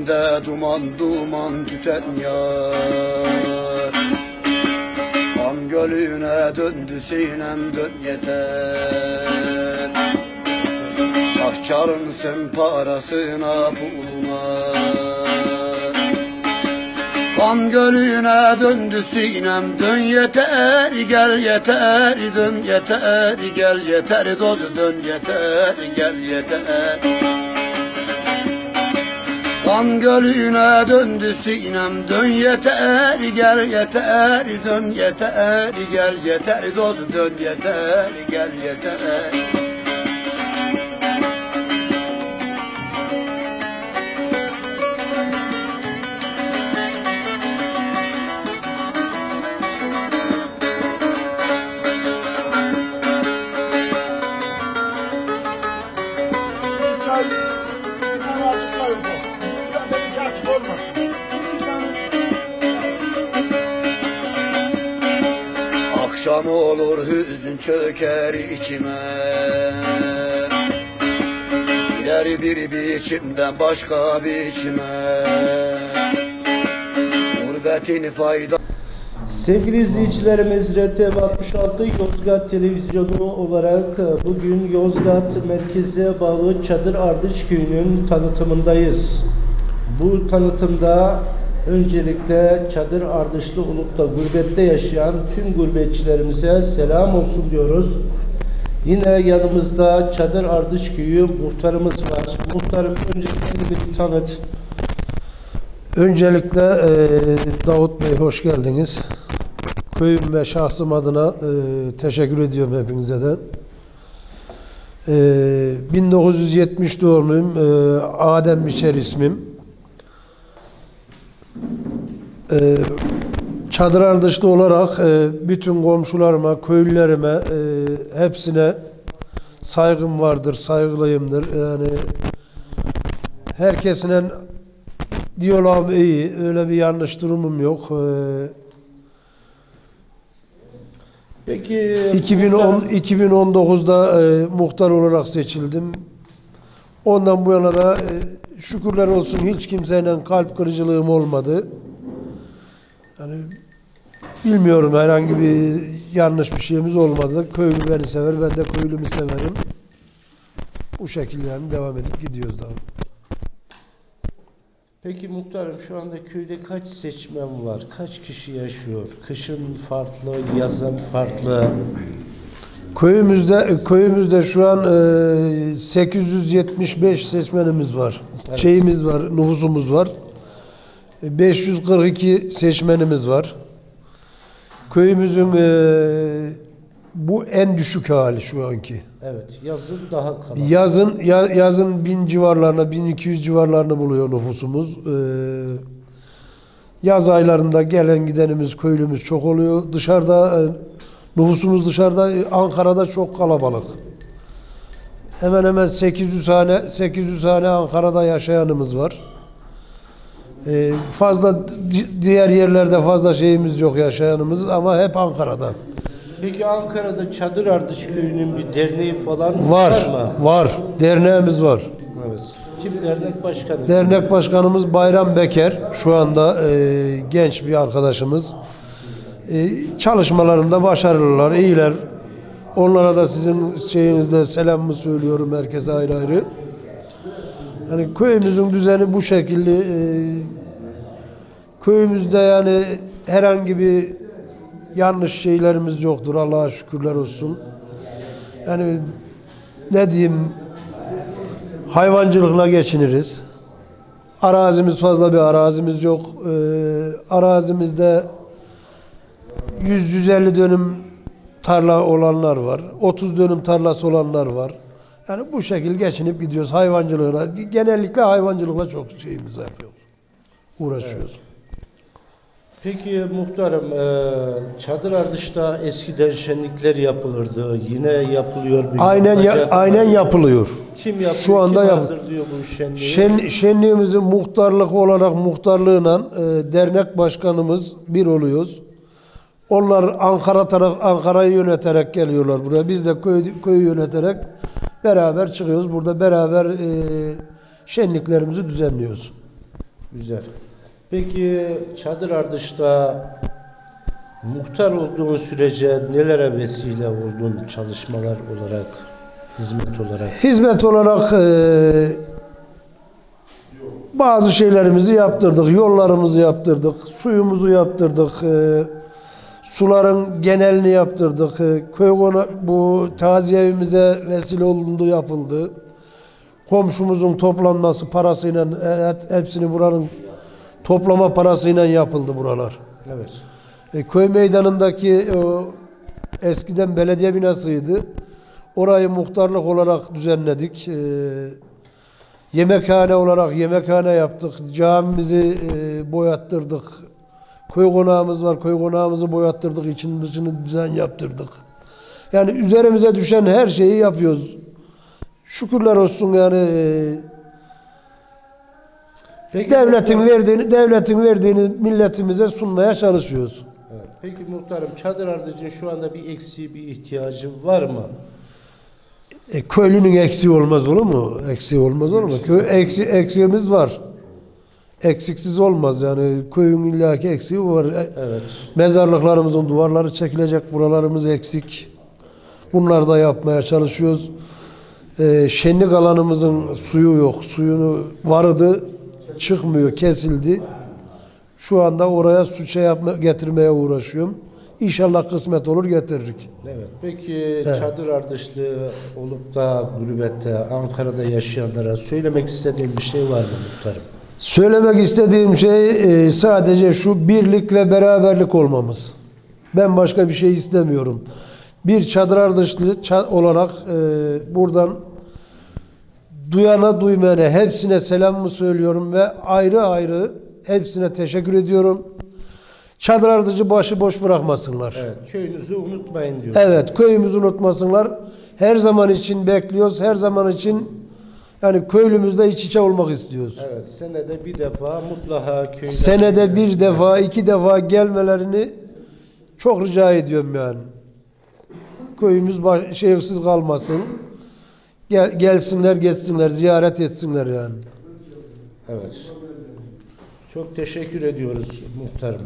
Gözlerinde duman duman tüten yar. Kan gölüne döndü sinem, dön yeter. Ahçarınsın parasına puluna. Kan gölüne döndü sinem, dön yeter, gel yeter, dön yeter, gel yeter, doz dön yeter, gel yeter. Kan gölüne döndü sinem, dön yeter, gel yeter, dön yeter, gel yeter, doz dön yeter, gel yeter. Akşam olur hüzün çöker içime. İleri bir biçimden başka biçime. Gurbetin fayda. Sevgili izleyicilerimiz, RTV 66 Yozgat Televizyonu olarak bugün Yozgat merkeze bağlı Çadır Ardış Köyü'nün tanıtımındayız. Bu tanıtımda öncelikle Çadır Ardışlı olup da gurbette yaşayan tüm gurbetçilerimize selam olsun diyoruz. Yine yanımızda Çadır Ardış Köyü muhtarımız var. Muhtarım, önce kendini bir tanıt. Öncelikle Davut Bey, hoş geldiniz. Köyüm ve şahsım adına teşekkür ediyorum hepinize de. 1970 doğumluyum. Adem Biçer ismim. Çadır Ardışlı olarak bütün komşularıma, köylülerime, hepsine saygım vardır, saygılıyımdır. Yani herkesine diyaloğum iyi, öyle bir yanlış durumum yok. Peki 2019'da muhtar olarak seçildim. Ondan bu yana da şükürler olsun hiç kimseyle kalp kırıcılığım olmadı. Yani bilmiyorum, herhangi bir yanlış bir şeyimiz olmadı. Köylü beni sever, ben de köylümü severim. Bu şekilde yani devam edip gidiyoruz daha. Peki muhtarım, şu anda köyde kaç seçmen var? Kaç kişi yaşıyor? Kışın farklı, yazın farklı. Köyümüzde şu an 875 seçmenimiz var. Evet. Şeyimiz var, nüfusumuz var. 542 seçmenimiz var. Köyümüzün bu en düşük hali şu anki. Evet, yazın daha kalabalık. Yazın 1000 civarlarına, 1200 civarlarını buluyor nüfusumuz. Yaz aylarında gelen gidenimiz, köylümüz çok oluyor. Dışarıda nüfusumuz dışarıda, Ankara'da çok kalabalık. Hemen hemen 800 hane Ankara'da yaşayanımız var. Fazla diğer yerlerde fazla şeyimiz yok, yaşayanımız, ama hep Ankara'da. Peki Ankara'da Çadır Ardış Köyü'nün bir derneği falan var mı? Var. Derneğimiz var. Evet. Kim dernek başkanı? Dernek başkanımız Bayram Beker. Şu anda genç bir arkadaşımız. Çalışmalarında başarılılar, iyiler. Onlara da sizin şeyinizde selamımı söylüyorum, herkese ayrı ayrı. Yani köyümüzün düzeni bu şekilde. Köyümüzde yani herhangi bir yanlış şeylerimiz yoktur, Allah'a şükürler olsun. Yani ne diyeyim, hayvancılıkla geçiniriz. Arazimiz, fazla bir arazimiz yok. Arazimizde 100-150 dönüm tarla olanlar var. 30 dönüm tarlası olanlar var. Yani bu şekilde geçinip gidiyoruz hayvancılıkla. Genellikle hayvancılıkla çok şeyimiz var. Uğraşıyoruz. Evet. Peki muhtarım, Çadır Ardış'ta eskiden şenlikler yapılırdı. Yine yapılıyor. Aynen yapılıyor. Kim yapıyor? Şu anda kim hazırlıyor bu şenliği? Şenliğimizin muhtarlık olarak muhtarlığıyla dernek başkanımız bir oluyoruz. Onlar Ankara'yı yöneterek geliyorlar buraya. Biz de köyü yöneterek beraber çıkıyoruz. Burada beraber şenliklerimizi düzenliyoruz. Güzel. Peki Çadır Ardış'ta muhtar olduğun sürece nelere vesile oldun çalışmalar olarak, hizmet olarak? Hizmet olarak bazı şeylerimizi yaptırdık, yollarımızı yaptırdık, suyumuzu yaptırdık, suların genelini yaptırdık. Bu taziye evimize vesile olundu, yapıldı. Komşumuzun toplanması parasıyla, hepsini buranın toplama parasıyla yapıldı buralar. Evet. Köy meydanındaki eskiden belediye binasıydı. Orayı muhtarlık olarak düzenledik. Yemekhane olarak yemekhane yaptık. Camimizi boyattırdık. Köy konağımız var. Köy konağımızı boyattırdık. İçini dışını dizayn yaptırdık. Yani üzerimize düşen her şeyi yapıyoruz. Şükürler olsun yani. Peki, Devletin verdiğini milletimize sunmaya çalışıyoruz. evet. Peki muhtarım, Çadır Ardıç'ın şu anda bir eksiği, bir ihtiyacı var mı? Köylünün eksiği olmaz olur mu? Eksiği olmaz olur mu? Eksiğimiz var. Eksiksiz olmaz yani. Köyün illaki eksiği var. Evet. Mezarlıklarımızın duvarları çekilecek. Buralarımız eksik. Bunları da yapmaya çalışıyoruz. Şenlik alanımızın suyu yok. Suyunu vardı. Çıkmıyor. Kesildi. Şu anda oraya su getirmeye uğraşıyorum. İnşallah kısmet olur getiririk. Evet. Peki Çadır Ardışlı olup da gurbette, Ankara'da yaşayanlara söylemek istediğin bir şey var mı muhtarım? Söylemek istediğim şey sadece şu birlik ve beraberlik olmamız. Ben başka bir şey istemiyorum. Bir Çadır Ardışlı olarak buradan duyana duymayana hepsine selamımı söylüyorum ve ayrı ayrı hepsine teşekkür ediyorum. Çadır Ardıcı başıboş bırakmasınlar. Evet, köyünüzü unutmayın diyor. Evet, köyümüzü unutmasınlar. Her zaman için bekliyoruz. Her zaman için yani köylümüzle iç içe olmak istiyoruz. Evet, senede bir defa mutlaka köyde... Senede bir defa, 2 defa gelmelerini çok rica ediyorum yani. Köyümüz şehirsiz kalmasın. Gelsinler, geçsinler, ziyaret etsinler yani. Evet. Çok teşekkür ediyoruz muhtarım.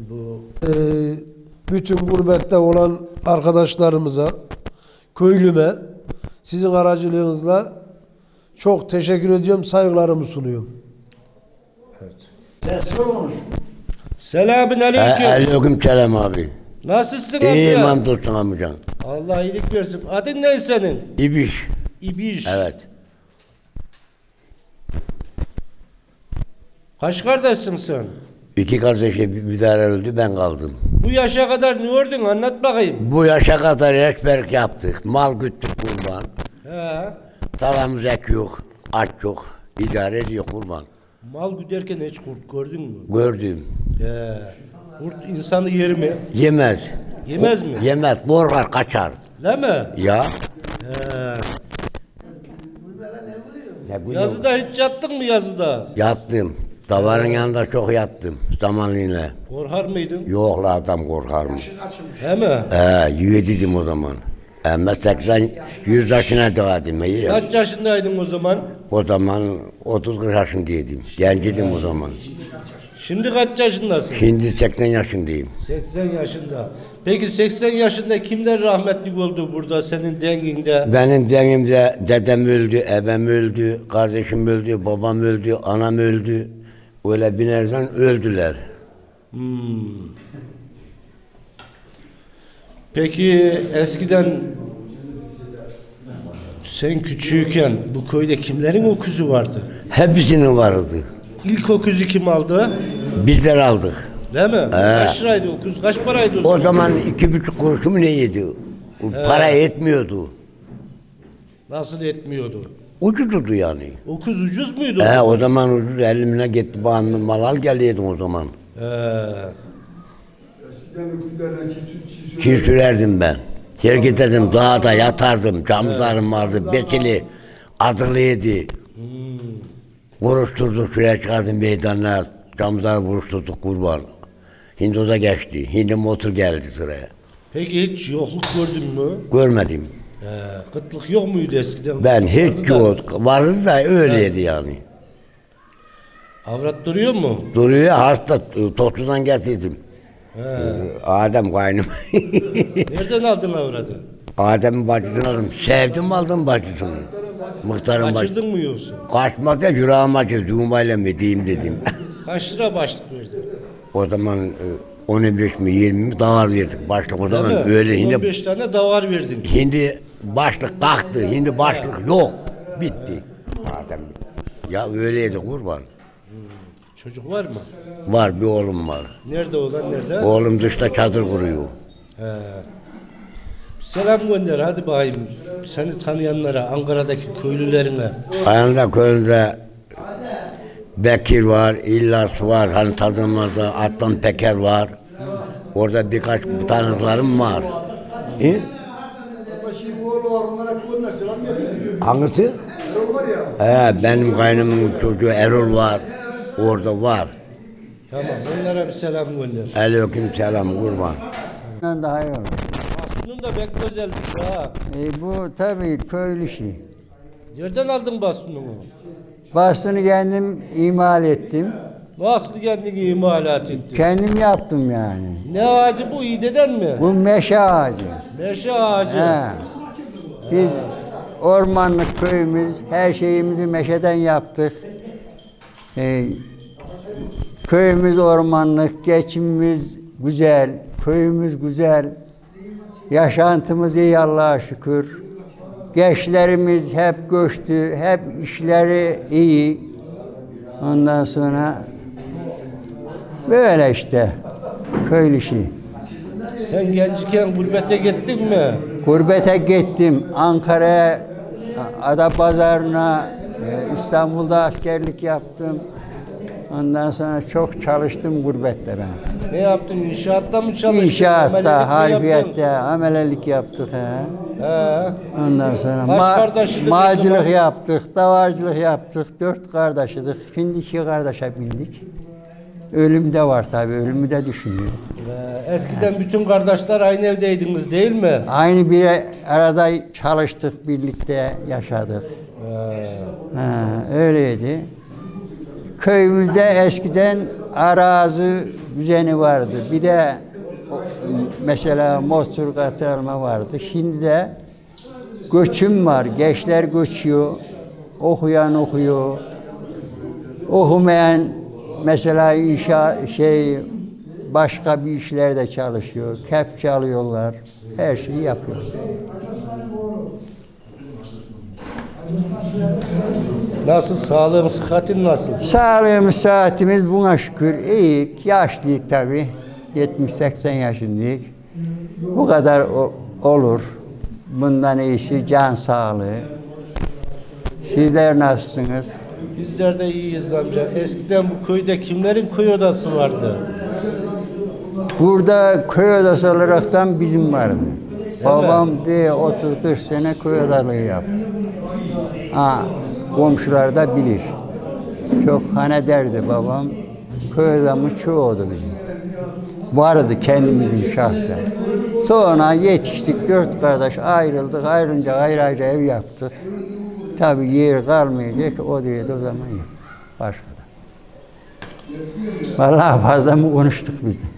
Bütün gurbette olan arkadaşlarımıza, köylüme sizin aracılığınızla çok teşekkür ediyorum, saygılarımı sunuyorum. Evet. Selamün aleyküm. Aleyküm selam abi. Nasılsın amca? İyiyim hamdolsun amcan. Allah iyilik versin. Adın ne senin? İbiş. İbiş. Evet. Kaç kardeşsin sen? 2 kardeşi bir tane öldü, ben kaldım. Bu yaşa kadar ne gördün? Anlat bakayım. Bu yaşa kadar reçberlik yaptık. Mal güttük kurban. He. Tarlamız ek yok, aç yok. İdare ediyor kurban. Mal güderken hiç kurt gördün mü? Gördüm. He. Kurt insanı yer mi? Yemez. Yemez mi? Yemez. Korkar, kaçar. Değil mi? Ya. He. Ne bu Yazıda hiç yattın mı yazıda? Yattım. Davarın yanında çok yattım zamanıyla. Korkar mıydın? Yok la adam korkar mı? He mi? Yiğidim o zaman. Ama 100 yaşına doğdum. İyi. Kaç yaşındaydın o zaman? O zaman 30 yaşındaydım. Gencidim o zaman. Şimdi kaç yaşındasın? Şimdi 80 yaşındayım. 80 yaşında. Peki 80 yaşında kimler rahmetli oldu burada senin denginde? Benim dengimde dedem öldü, ebem öldü, kardeşim öldü, babam öldü, anam öldü. Öyle binerden öldüler. Peki eskiden sen küçüğüken bu köyde kimlerin öküzü vardı? Hepsinin vardı. İlk öküzü kim aldı? Bizler aldık. Değil mi? Kaç liraydı öküz? Kaç paraydı o O zaman? zaman 2,5 kuruş mu neydi? Para etmiyordu. Nasıl etmiyordu? Ucuzdu yani. Öküz ucuz muydu? O zaman ucuz elimine gitti bana mal al geliyordum o zaman. Çiğ sürerdim ben. Terk ederdim, dağda yatardım, camlarım vardı, bekili, adılıydı. Vuruşturduk, şuraya çıkardım meydana, camları vuruşturduk kurban. Şimdi o da geçti, şimdi motor geldi sıraya. Peki hiç yokluk gördün mü? Görmedim. Kıtlık yok muydu eskiden? Ben Vardı hiç da. yok, vardı da öyleydi yani. Avrat duruyor mu? Duruyor hasta. Toklu'dan getirdim. Adem kaynım. Nereden aldın avradı? Adem'in bacısını aldım. Sevdim aldım bacısını. Muhtarın bacısı. Kaçırdın mı yoksa? Kaçmadı yüreğim acı. Düğmeyle mi diyeyim dedim. Kaç lira başlık verdin? O zaman 15 mi 20 mi davar verdik. Başlık o zaman Değil mi? öyle. Şimdi, 15 tane davar verdin. şimdi başlık kalktı. Şimdi başlık yok. Bitti. Adem. Ya öyleydi kurban. Çocuk var mı? Var bir oğlum var. Nerede olan nerede? Oğlum dışta çadır kuruyor. He. Selam gönder hadi bakayım. Seni tanıyanlara, Ankara'daki köylülerine. Ayağında köyünde Bekir var, İllas var, hani tadımızda Atlan Peker var. Orada birkaç tanıklarım var. Hangisi? Benim kaynımın çocuğu Erol var. Orada var. Tamam onlara bir selam gönder. Aleyküm selam kurban. Daha iyi olur. Bastonun da pek güzelmiş ha. Bu tabii köylü işi. Nereden aldın bastonunu? Bastonu kendim imal ettim. Nasıl kendini imalat ettin? Kendim yaptım yani. Ne ağacı bu İğde'den mi? Bu meşe ağacı. Meşe ağacı. He. Biz ormanlık köyümüz, her şeyimizi meşeden yaptık. Köyümüz ormanlık, geçimimiz güzel, köyümüz güzel. Yaşantımız iyi Allah'a şükür. Gençlerimiz hep göçtü, hep işleri iyi. Ondan sonra böyle işte köylü işi. Sen gençken gurbete gittin mi? Gurbete gittim. Ankara'ya, Adapazarı'na, İstanbul'da askerlik yaptım. Ondan sonra çok çalıştım gurbette ben. Ne yaptın? İnşaatta mı çalıştın? İnşaatta, Amelelik mi harbiyette, yaptın? amelelik yaptık. He. Ondan sonra Kaç kardeşiydiniz o mağacılık zaman? yaptık, davarcılık yaptık. 4 kardeşidik. Şimdi 2 kardeşe bindik. Ölüm de var tabii, ölümü de düşünüyor. Eskiden bütün kardeşler aynı evdeydiniz değil mi? Aynı bir arada çalıştık, birlikte yaşadık. Öyleydi. Köyümüzde eskiden arazi düzeni vardı. Bir de mesela motor katılma vardı. Şimdi de göçüm var. Gençler göçüyor. Okuyan okuyor. Okumayan mesela başka bir işlerde çalışıyor. Kepçe alıyorlar. Her şeyi yapıyor. Nasıl? Sağlığın, sıhhatin nasıl? Sağlığımız, saatimiz buna şükür iyi. Yaşlıyız tabii. 70-80 yaşındayız. Bu kadar olur. Bundan iyisi can sağlığı. Sizler nasılsınız? Bizler de iyiyiz amca. Eskiden bu köyde kimlerin köy odası vardı? Burada köy odası olaraktan bizim vardı. Babam diye 30-40 sene köy odalığı yaptı. Komşular da bilir. Çok hane derdi babam. Köy adamı çoğudu bizim. Vardı kendimizin şahsen. Sonra yetiştik, 4 kardeş ayrıldık. Ayrılınca ayrı ayrı ev yaptık. Tabii yer kalmayacak, o diye de o zaman yok. Başka da. Vallahi fazla mı konuştuk biz de.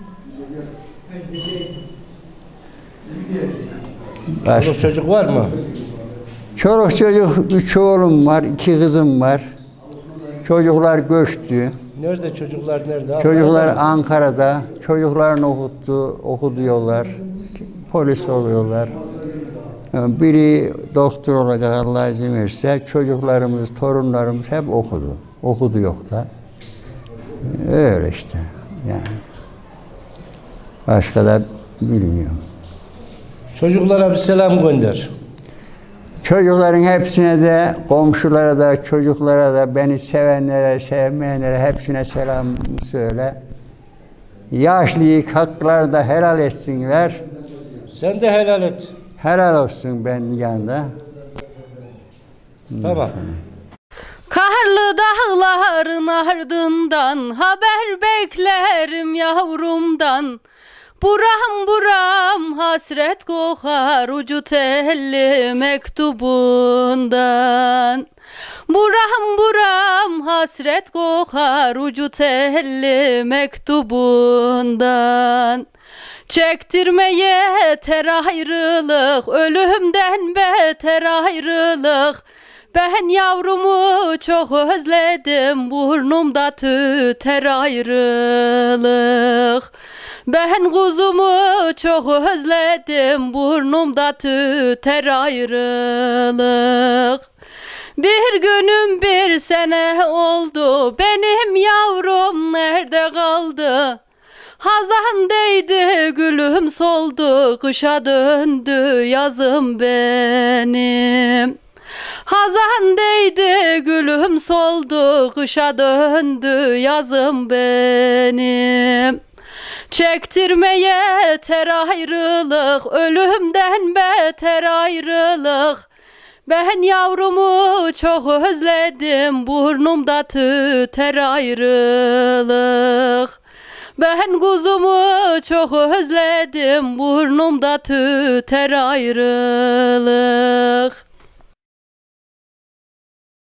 Çoluk çocuk var mı? Çoluk çocuk, 3 oğlum var, 2 kızım var. Çocuklar göçtü. Nerede çocuklar nerede? Çocuklar Ankara'da mı? Ankara'da. Çocuklarını okuduyorlar. Polis oluyorlar. Biri doktor olacak Allah izin verirse. Çocuklarımız, torunlarımız hep okudu. Okudu yok da. Öyle işte. Yani. Başka da bilmiyorum. Çocuklara bir selam gönder. Çocukların hepsine de, komşulara da, çocuklara da, beni sevenlere, sevmeyenlere hepsine selam söyle. Yaşlıyı hakları da helal etsinler. Sen de helal et. Helal olsun ben yanında. Tamam. Karlı dağların ardından haber beklerim yavrumdan. Buram buram hasret kokar ucu telli mektubundan. Buram buram hasret kokar ucu telli mektubundan. Çektirme yeter ayrılık, ölümden beter ayrılık. Ben yavrumu çok özledim, burnumda tüter ayrılık. Ben kuzumu çok özledim, burnumda tüter ayrılık. Bir günüm bir sene oldu, benim yavrum nerede kaldı? Hazan değdi, gülüm soldu, kışa döndü yazım benim. Hazan değdi, gülüm soldu, kışa döndü yazım benim. Çektirme yeter ayrılık, ölümden beter ayrılık. Ben yavrumu çok özledim, burnumda tüter ayrılık. Ben kuzumu çok özledim, burnumda tüter ayrılık.